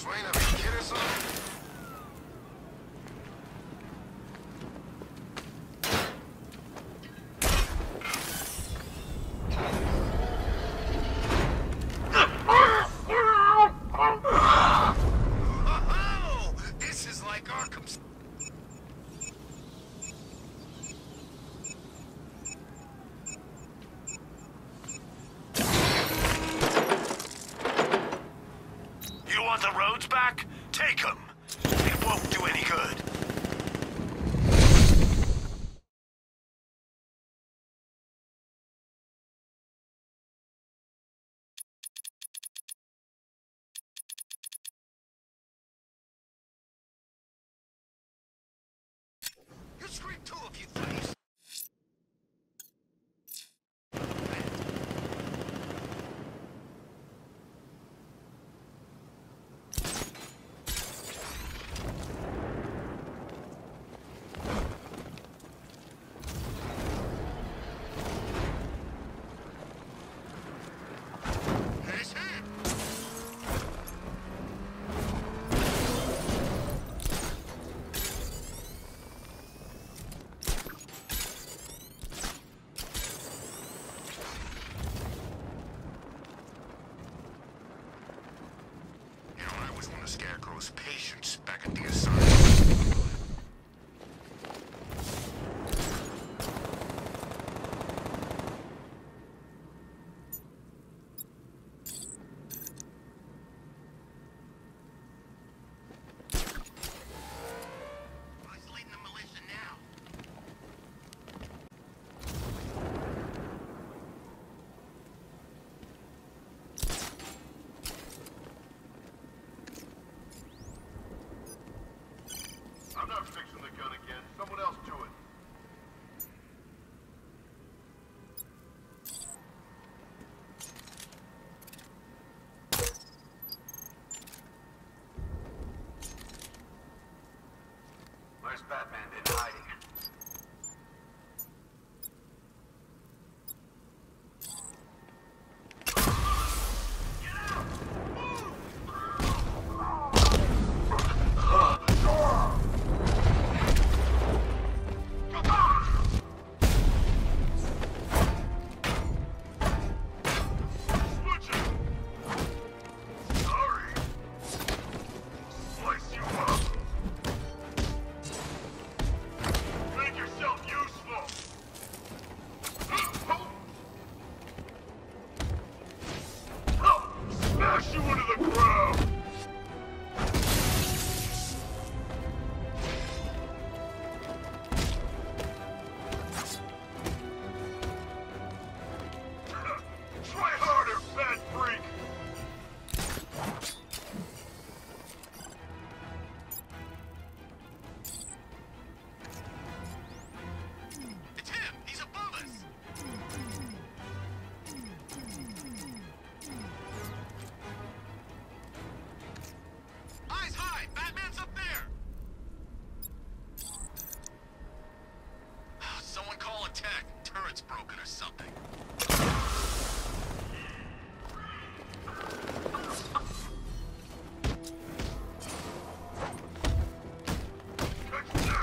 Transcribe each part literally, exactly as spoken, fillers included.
Bruce Wayne have a kid or something? Oh, this is like Arkham's. You want the roads back? Take them. It won't do any good. You scream too if you please. There's him. You know, I always wanted Scarecrow's patience back at the asylum. Who's leading the militia now? I'm not fixing the gun again. Someone else do it. Where's Batman been hiding? Sorry. Slice you up. Make yourself useful. Smash you into the ground. Try harder, fat freak. It's him. He's above us. Eyes high. Batman's up there. Someone call a tech. Turret's broken or something. Catch this.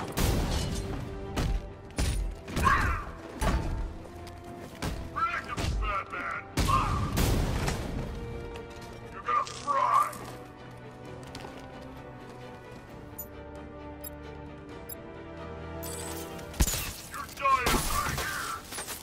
Predictable, Batman. You're gonna fry. You're dying right here.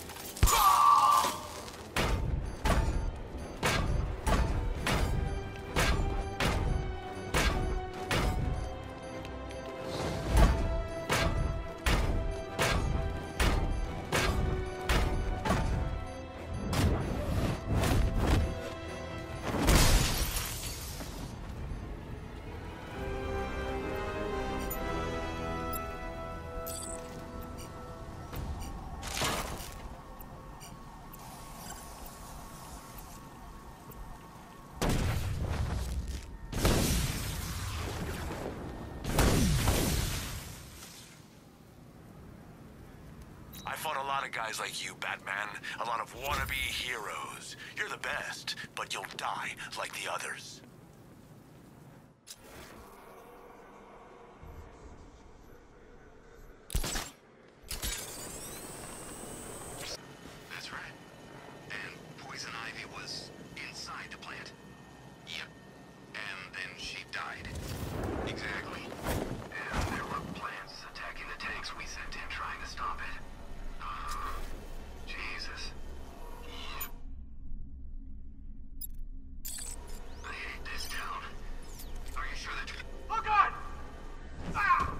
I fought a lot of guys like you, Batman. A lot of wannabe heroes. You're the best, but you'll die like the others. the plant. Yep. And then she died. Exactly. And there were plants attacking the tanks we sent in trying to stop it. Jesus. I hate this town. Are you sure that you... Oh God! Ah!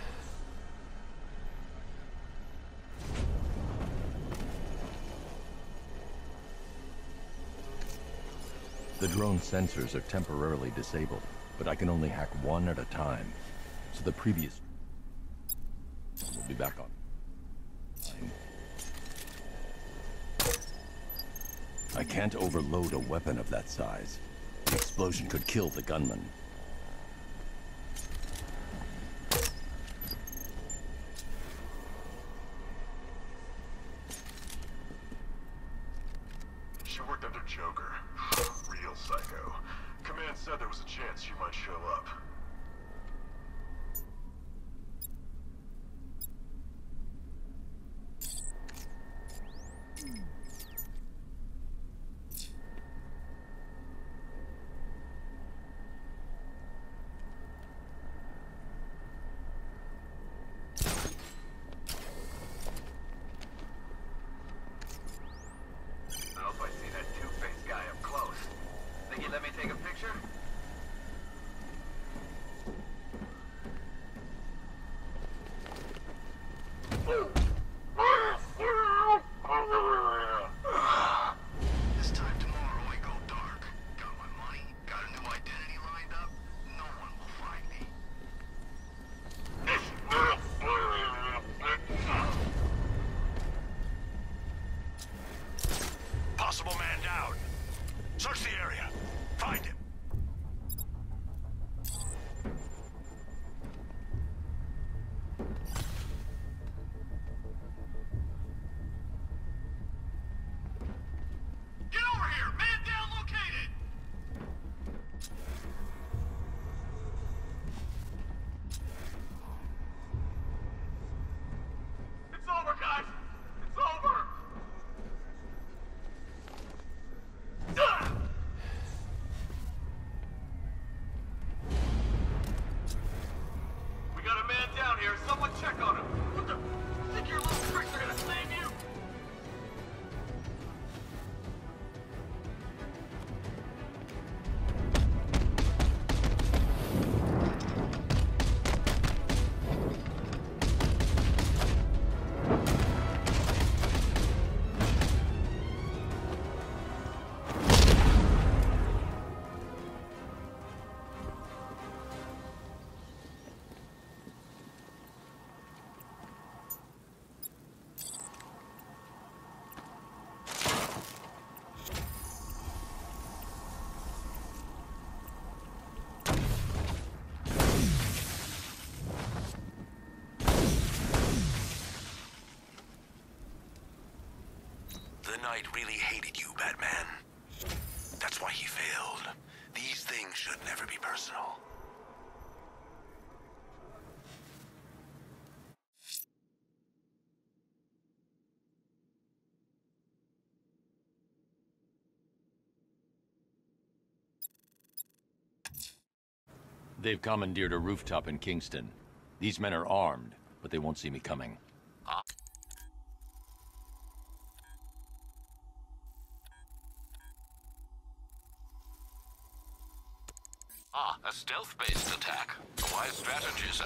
The drone sensors are temporarily disabled, but I can only hack one at a time. So the previous... will be back on. I can't overload a weapon of that size. The explosion could kill the gunman. She worked under Joker. Real psycho. Command said there was a chance she might show up. I hope I see that two-faced guy up close. Think he'd let me take a picture? This time tomorrow I go dark. Got my money, got a new identity lined up. No one will find me. Possible man down. Search the area. Find him. Get over here! Man down located! It's over, guys! It's over! We got a man down here. Someone check on him. What the? You think your little tricks are gonna save you? The Knight really hated you, Batman. That's why he failed. These things should never be personal. They've commandeered a rooftop in Kingston. These men are armed, but they won't see me coming. Ah, a stealth-based attack. A wise strategy, sir.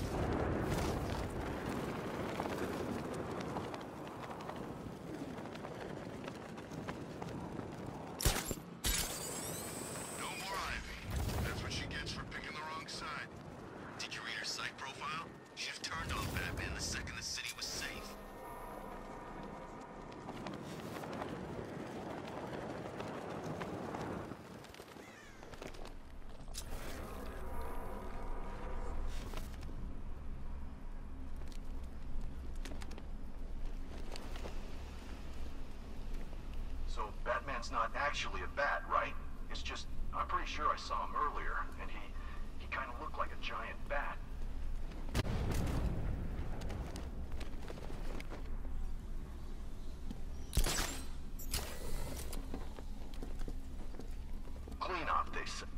No more Ivy. That's what she gets for picking the wrong side. Did you read her psych profile? She'd have turned off Batman the second the city was safe. So Batman's not actually a bat, right? It's just, I'm pretty sure I saw him earlier, and he, he kind of looked like a giant bat. cleanup, they say.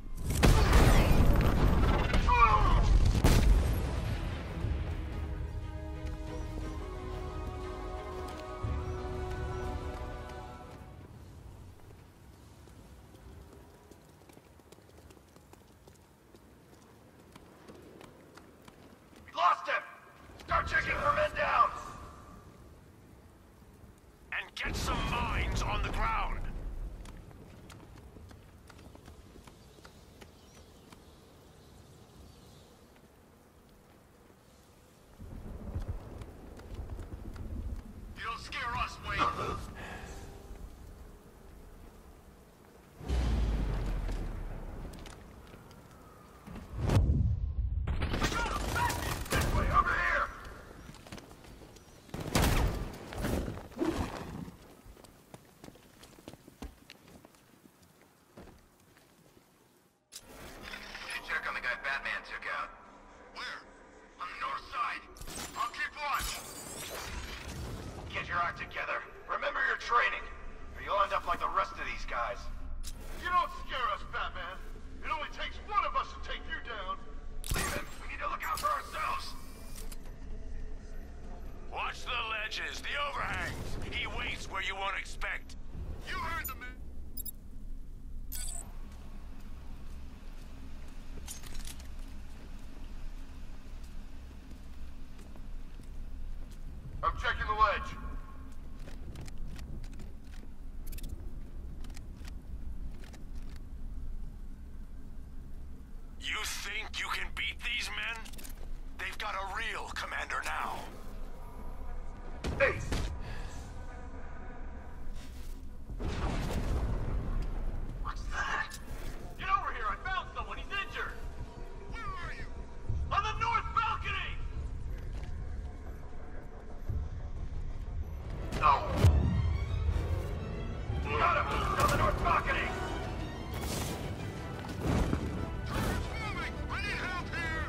Lost him! Start checking for men down! And get some mines on the ground. You don't scare us, Wayne. This way, over here! Check on the guy Batman took out. Where? On the north side. I'll keep watch. Get your act together. Remember your training, or you'll end up like the rest of these guys. You don't scare us, Batman. It only takes one of us to take you down. Leave him. We need to look out for ourselves. Watch the ledges, the overhangs. He waits where you won't expect. You heard the man. I'm checking the ledge. You think you can beat these men? They've got a real commander now. Hey! What's that? Get over here. I found someone. He's injured. Where are you? On the north balcony! No! Got him! He's on the north balcony! Transforming! I need help here!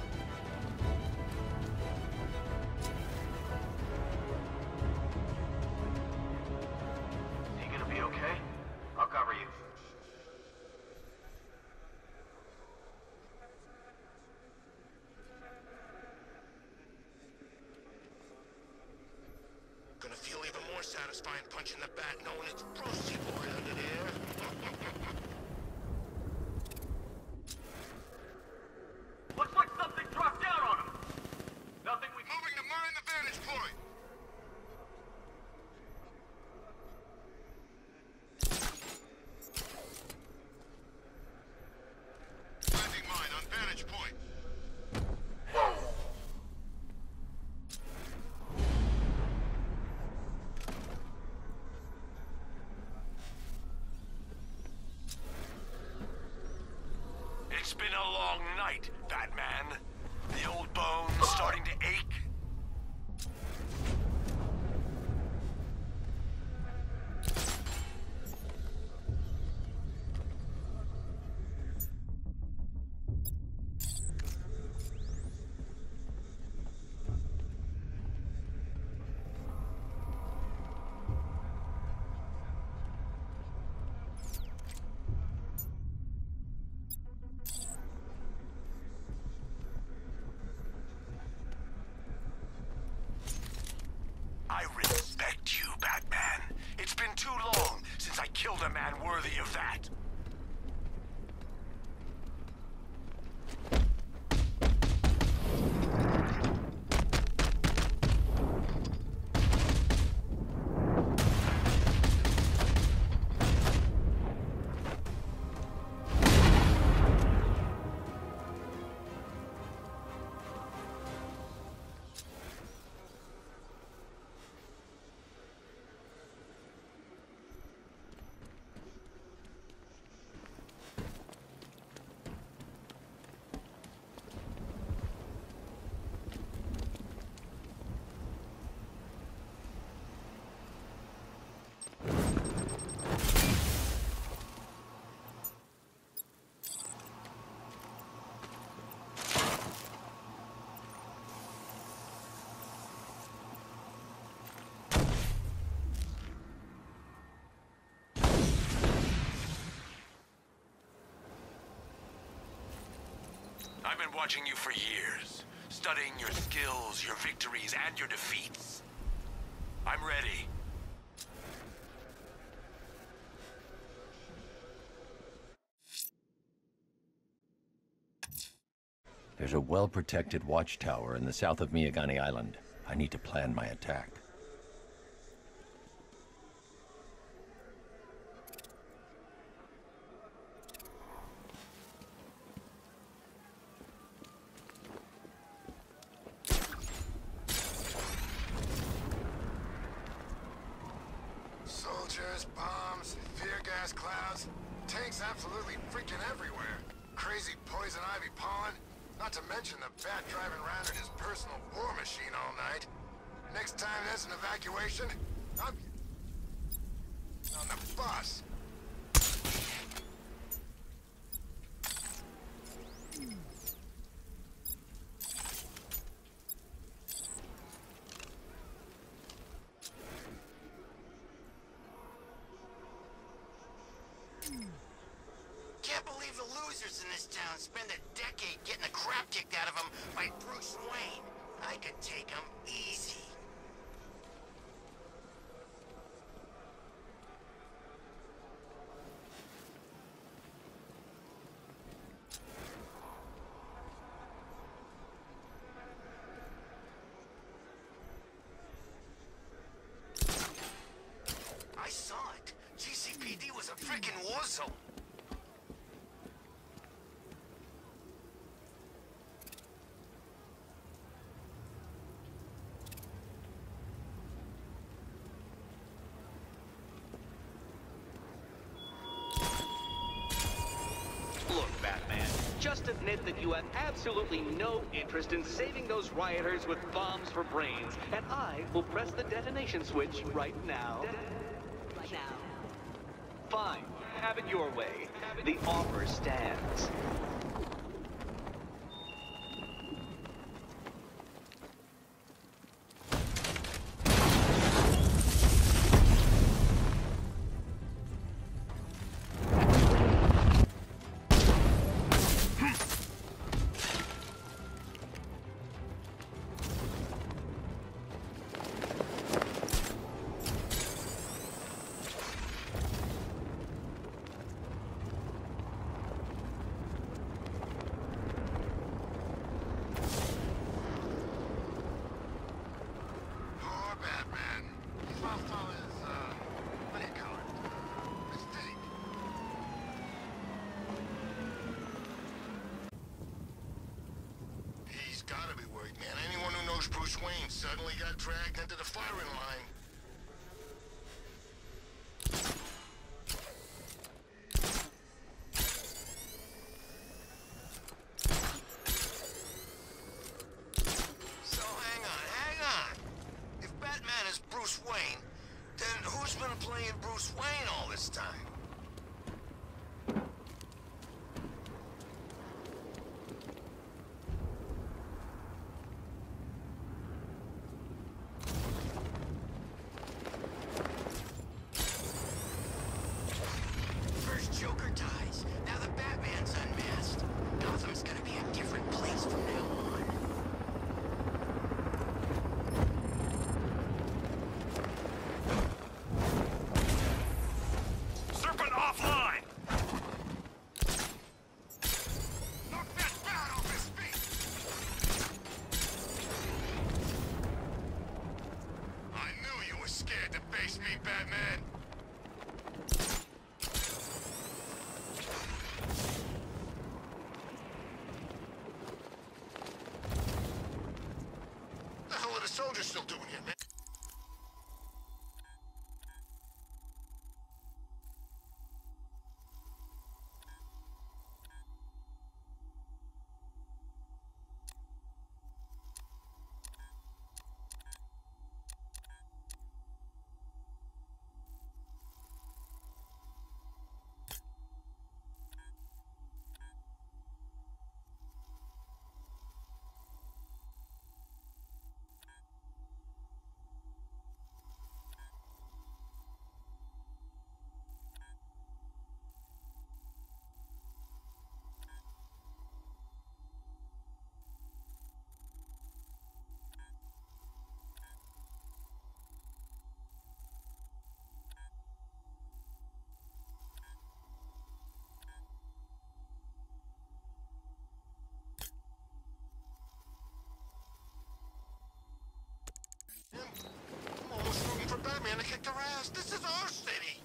Is he gonna be okay? I'll cover you. Gonna feel even more satisfying punching the bat knowing it's Brucey boy under there. Looks like something dropped down on him. Nothing we... Moving to mine the vantage point. Planting mine on vantage point. It's been a long night, Batman. The old bones starting to ache. I respect you, Batman. It's been too long since I killed a man worthy of that. I've been watching you for years, studying your skills, your victories, and your defeats. I'm ready. There's a well-protected watchtower in the south of Miyagani Island. I need to plan my attack. Soldiers, bombs, tear gas clouds, tanks absolutely freaking everywhere. Crazy poison ivy pollen, not to mention the bat driving around in his personal war machine all night. Next time there's an evacuation, I'm on the bus. Can't believe the losers in this town spend a decade getting the crap kicked out of them by Bruce Wayne. I could take them easy. I saw it. G C P D was a freaking war zone. Look, Batman, just admit that you have absolutely no interest in saving those rioters with bombs for brains, and I will press the detonation switch right now. Right now. Fine. Have it your way. The offer stands. Poor Batman. He's lost all his, uh, what do you call it? Mystique. He's gotta be worried, man. Anyone who knows Bruce Wayne suddenly got dragged into the firing line. So hang on, hang on. If Batman is Bruce Wayne, then who's been playing Bruce Wayne all this time? First Joker dies, now the Batman's unmasked. Gotham's gonna be a different place from now on. Serpent offline! Knock that bat off his feet! I knew you were scared to face me, Batman. What the hell are the soldiers still doing here, man? their ass. This is our city.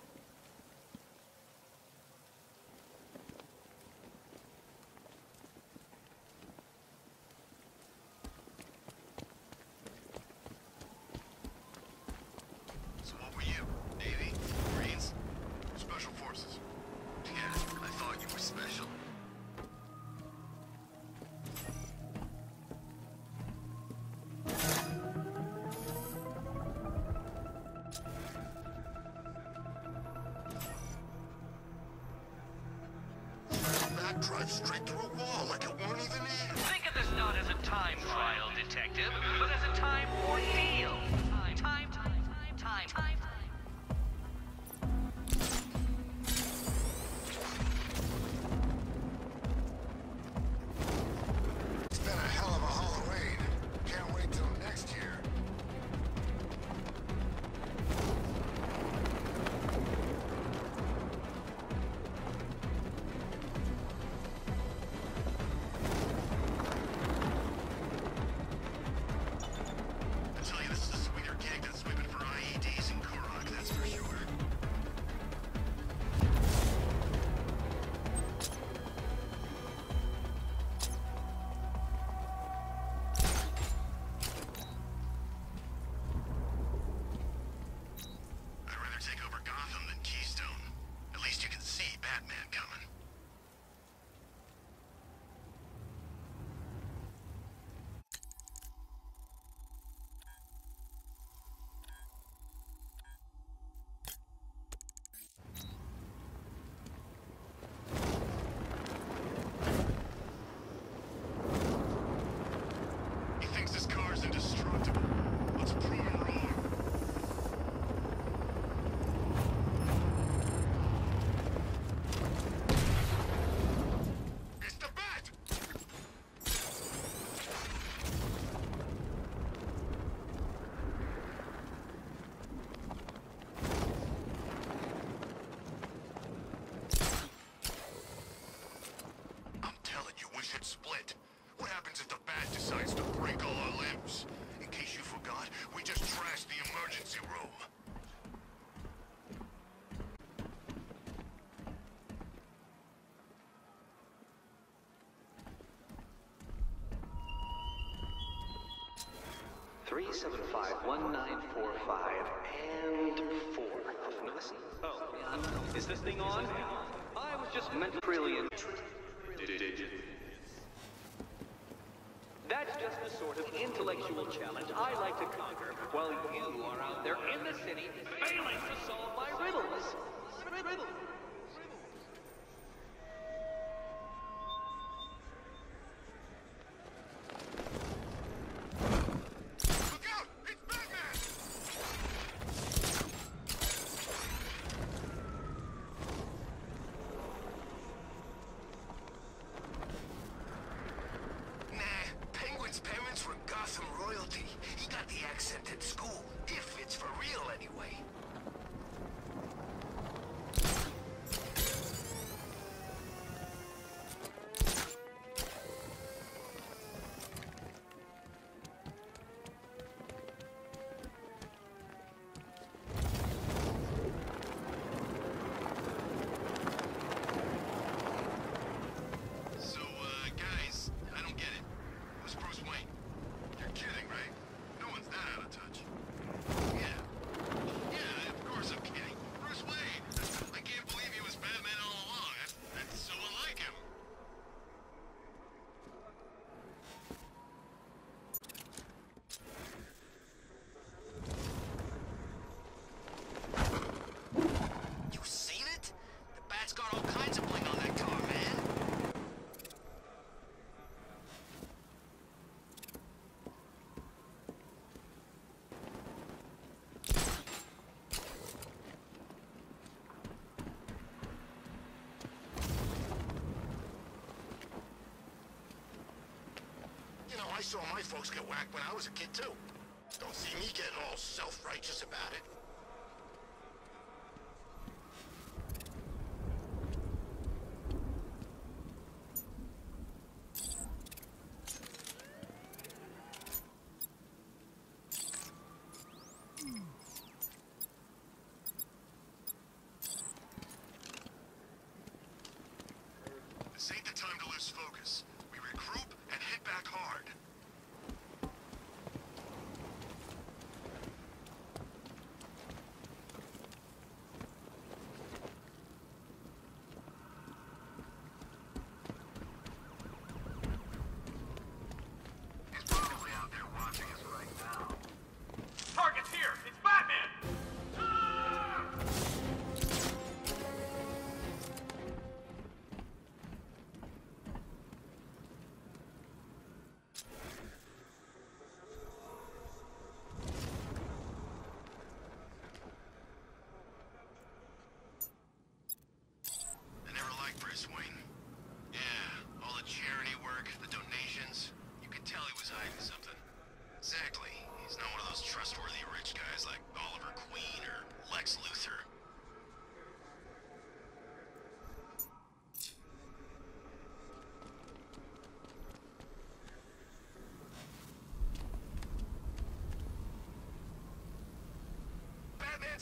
So what were you? Navy? Marines? Special Forces? Yeah, I thought you were special. That drives straight through a wall like it won't even end. Think of this not as a time trial, detective, but as a time ordeal. Time, time, time, time, time, time. It's been a hell of a Halloween. Can't wait till next year. I tell you, this is a sweeter gig than sweeping for I E Ds in Kurok, that's for sure. I'd rather take over Gotham than Keystone. At least you can see Batman coming. He thinks this car's indestructible. Let's prove him wrong. It's the bat! I'm telling you, we should split. What happens if the bat decides to break all our limbs? In case you forgot, we just trashed the emergency room. Three seven five one nine four five and four. No, listen. Oh, yeah. Is this thing on? I was just mentally interested. That's just the sort of intellectual challenge I like to conquer, while you are out there in the city failing to solve my riddles. Riddles. Look out! It's Batman! Nah, Penguin's parents were Gotham royalty. He got the accent at school, if it's for real anyway. So, uh, guys, I don't get it. Who's Bruce Wayne? You're kidding, right? No one's that out of touch. Yeah. Yeah, of course I'm kidding. Bruce Wayne! I can't believe he was Batman all along. That's, that's so unlike him. You seen it? The Bat's got all kinds of bling on that car, man. You know, I saw my folks get whacked when I was a kid, too. Don't see me getting all self-righteous about it.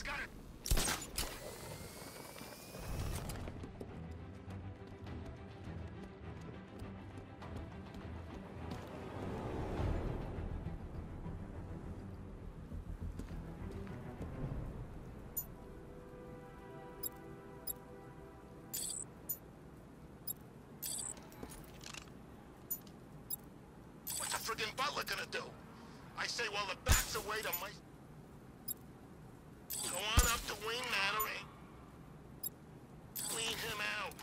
It's gotta... What's the friggin' butler gonna do? I say while the bat's away to my... Go on up to Wayne Manor and clean him out.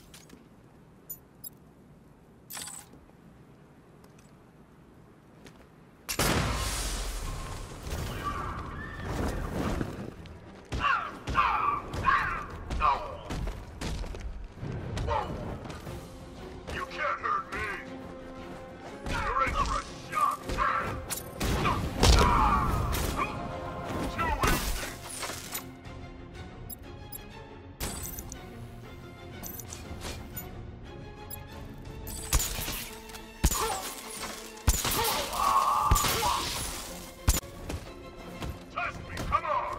Whoa! You can't hurt me! You're in for a shock! Too easy! Test me, come on!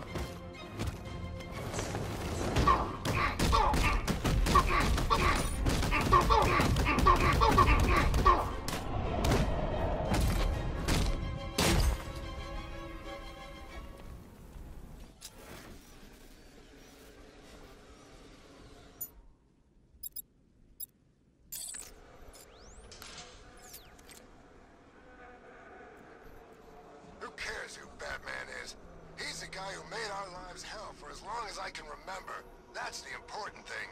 Who cares who Batman is? He's the guy who made our lives hell for as long as I can remember. That's the important thing.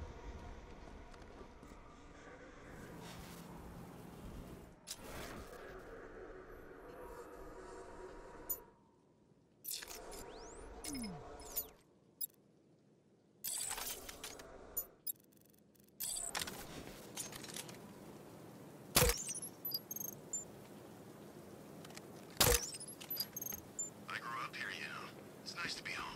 I grew up here, you know. It's nice to be home.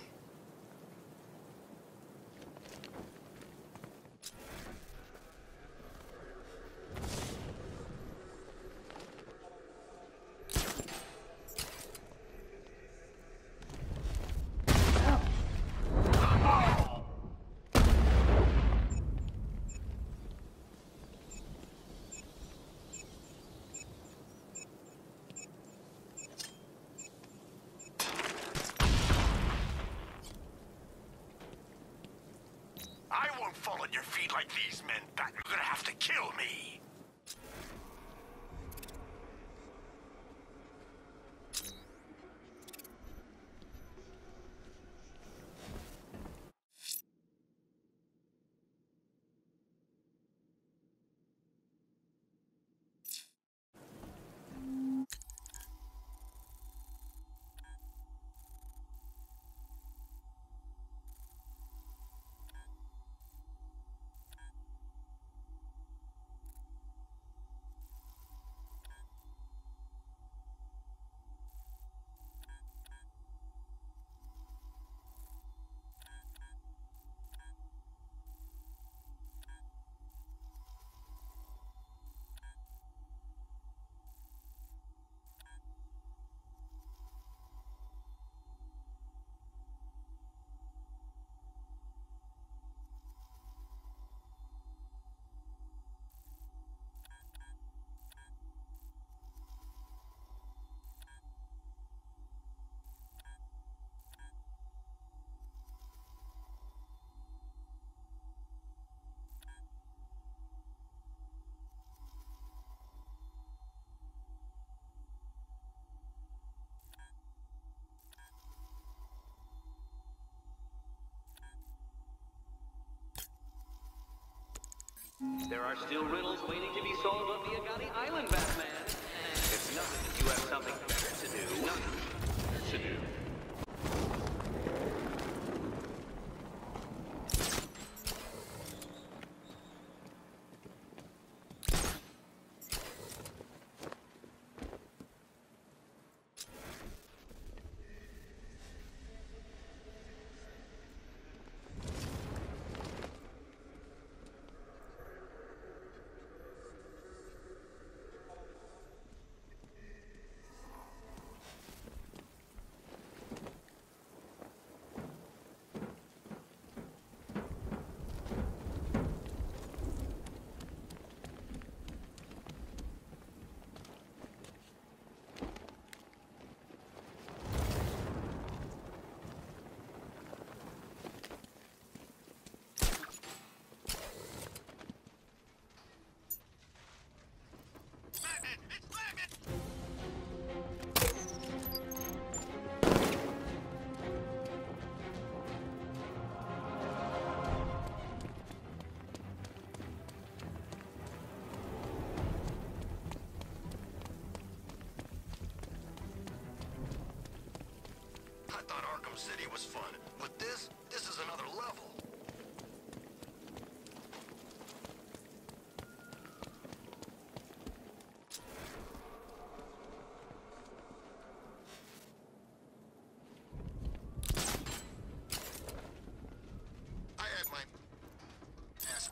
I won't fall at your feet like these men, Bat. You're gonna have to kill me. There are still riddles waiting to be solved on the Agani Island, Batman. It's nothing that you have something better to do. Nothing better to do.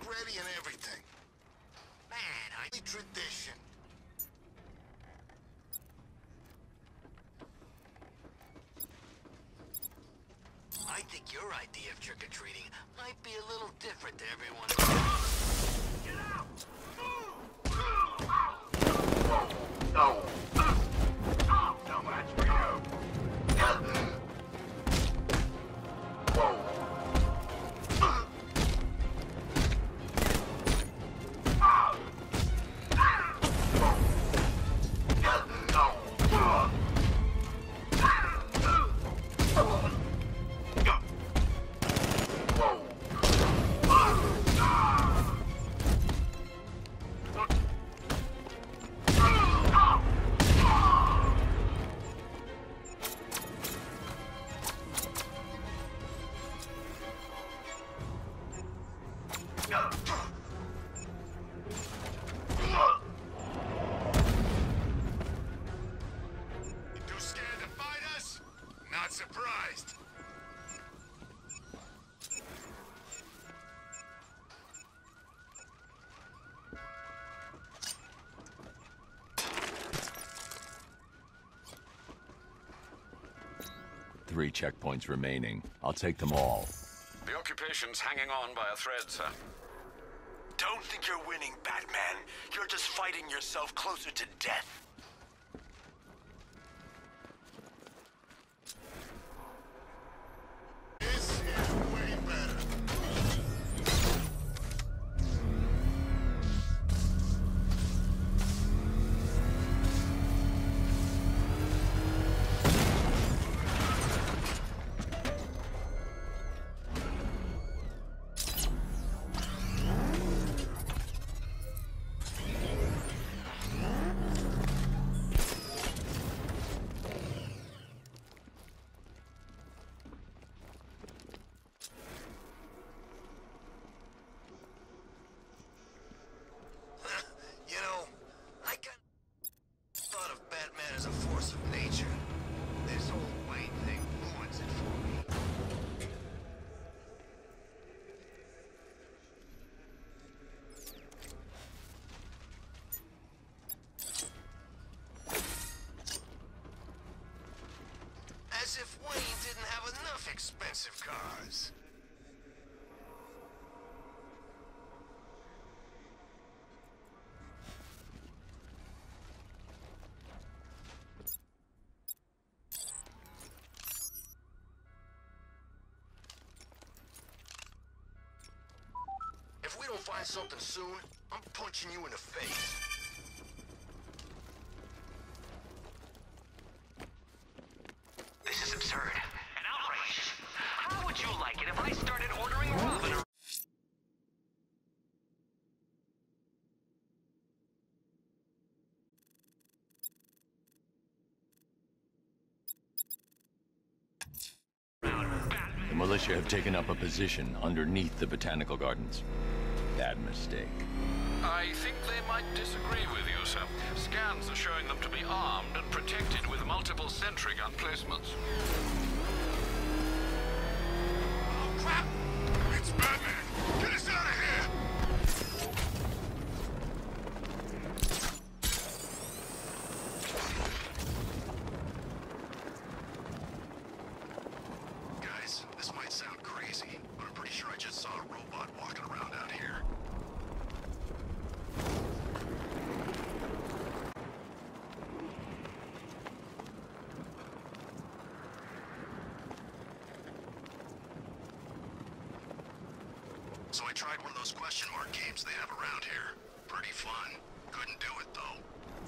ready and everything. Man, I need tradition. I think your idea of trick-or-treating might be a little different to everyone else. Get out! No. No match for you. Whoa. Surprised. Three checkpoints remaining. I'll take them all. The occupation's hanging on by a thread, sir. Don't think you're winning, Batman. You're just fighting yourself closer to death. This is way better. You know, I kind of thought of Batman as a force of nature. This whole Wayne thing ruins it for me. As if Wayne didn't have enough expensive cars. If we don't find something soon, I'm punching you in the face. This is absurd. An outrage. How would you like it if I started ordering Robin around? The militia have taken up a position underneath the botanical gardens. Bad mistake. I think they might disagree with you, sir. Scans are showing them to be armed and protected with multiple sentry gun placements. Oh, crap! It's Batman! Get us out of here! Guys, this might sound crazy, but I'm pretty sure I just saw a robot walking around out here. So I tried one of those question mark games they have around here. Pretty fun. Couldn't do it, though.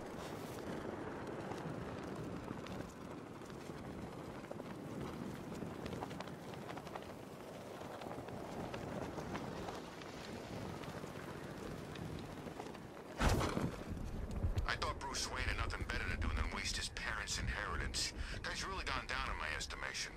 I thought Bruce Wayne had nothing better to do than waste his parents' inheritance. Guy's really gone down in my estimation.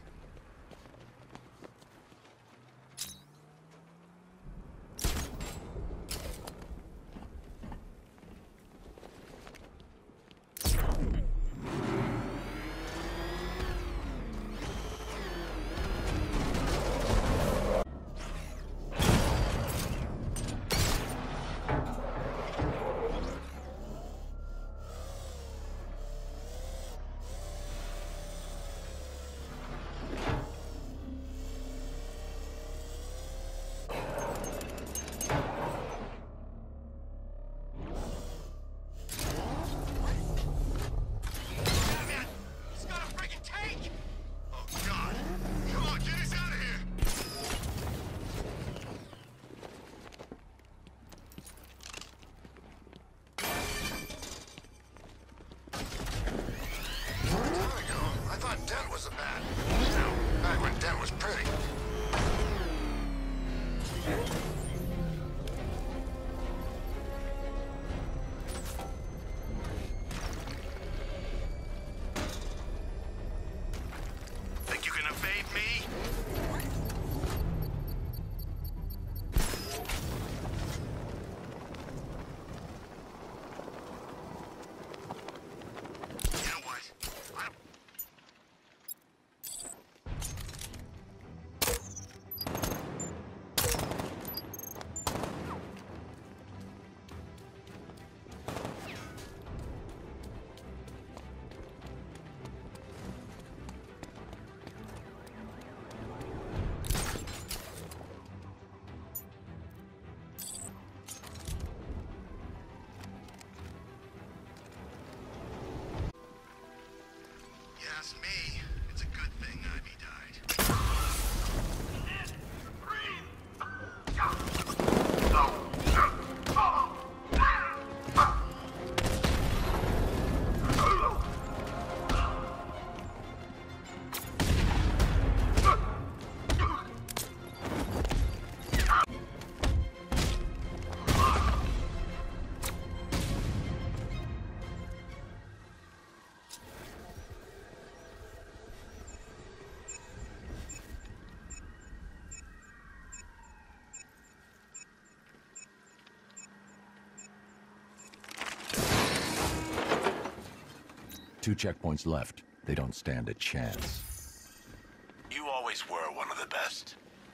Two checkpoints left. They don't stand a chance. You always were one of the best.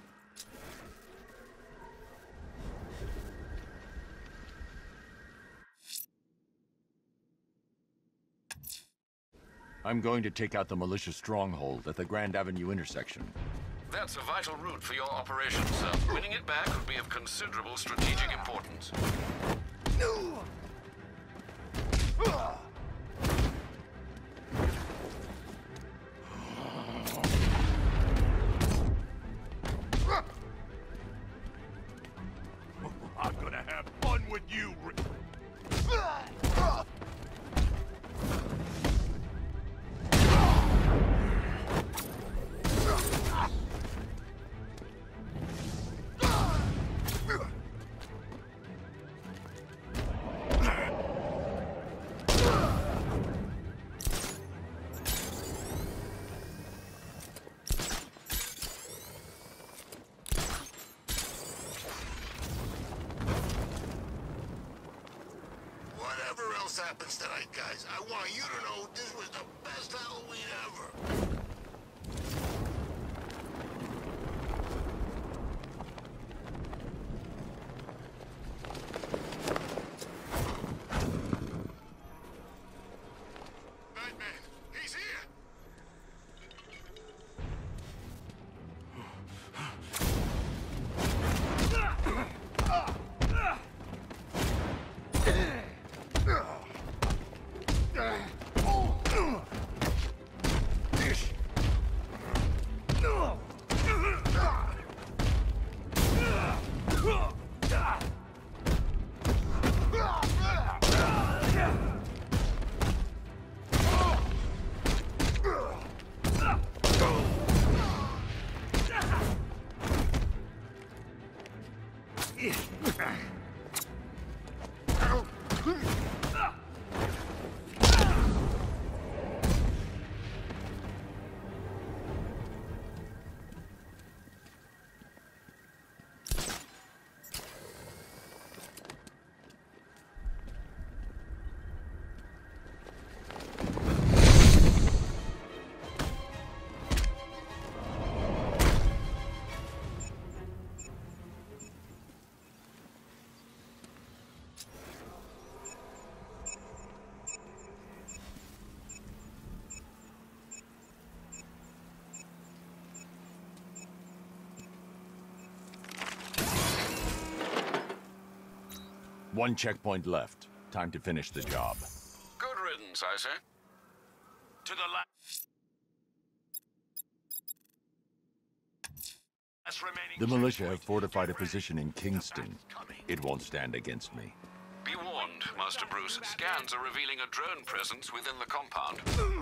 I'm going to take out the militia stronghold at the Grand Avenue intersection. That's a vital route for your operation, sir. Winning it back would be of considerable strategic importance. I'm gonna have fun with you. Happens tonight, guys. I want you to know this was the best Halloween ever. Batman, he's here. One checkpoint left. Time to finish the job. Good riddance, I say. To the left. The militia have fortified a position in Kingston. It won't stand against me. Be warned, Master Bruce. Scans are revealing a drone presence within the compound.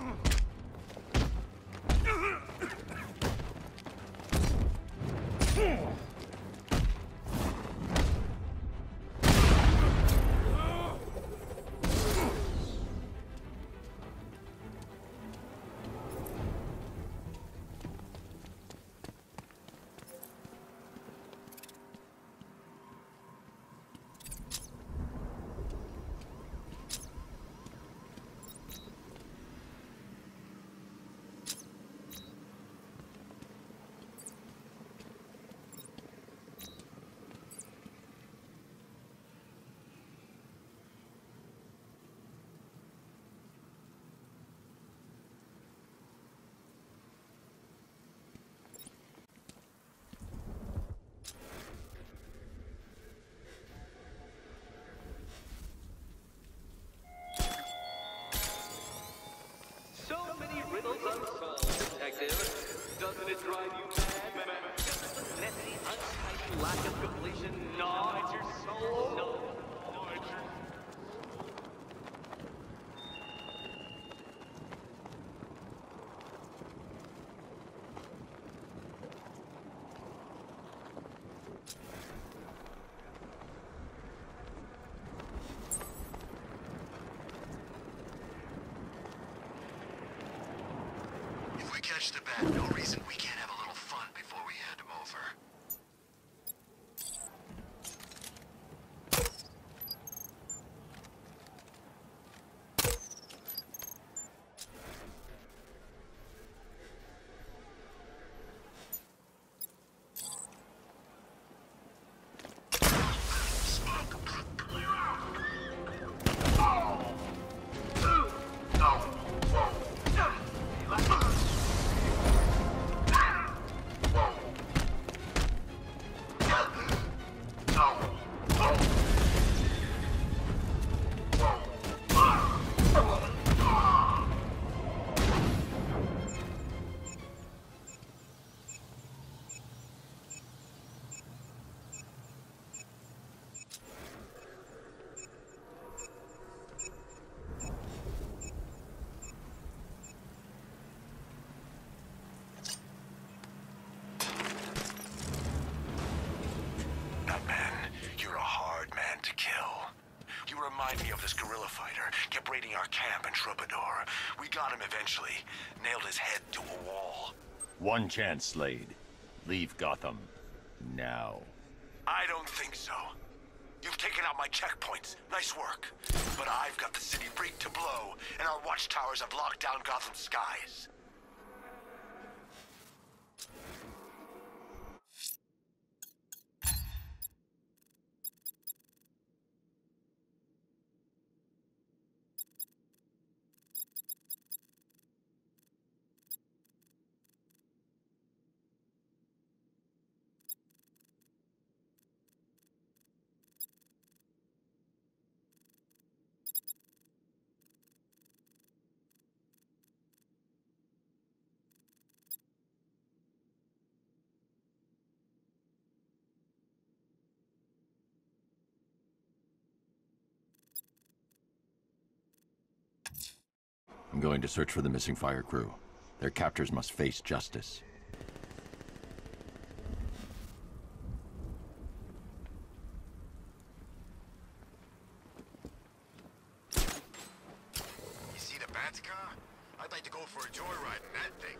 Riddles unsolved, detective. Doesn't it drive you mad? Doesn't the messy, untidy lack of completion gnaw at your soul? No. Gnaw at your... Catch the bat. No reason we can't have a little fun before we hand him over. remind me of this guerrilla fighter. Kept raiding our camp in Troubadour. We got him eventually. Nailed his head to a wall. One chance, Slade. Leave Gotham. Now. I don't think so. You've taken out my checkpoints. Nice work. But I've got the city rigged to blow, and our watchtowers have locked down Gotham's skies. I'm going to search for the missing fire crew. Their captors must face justice. You see the Bat's car? I'd like to go for a joyride in that thing.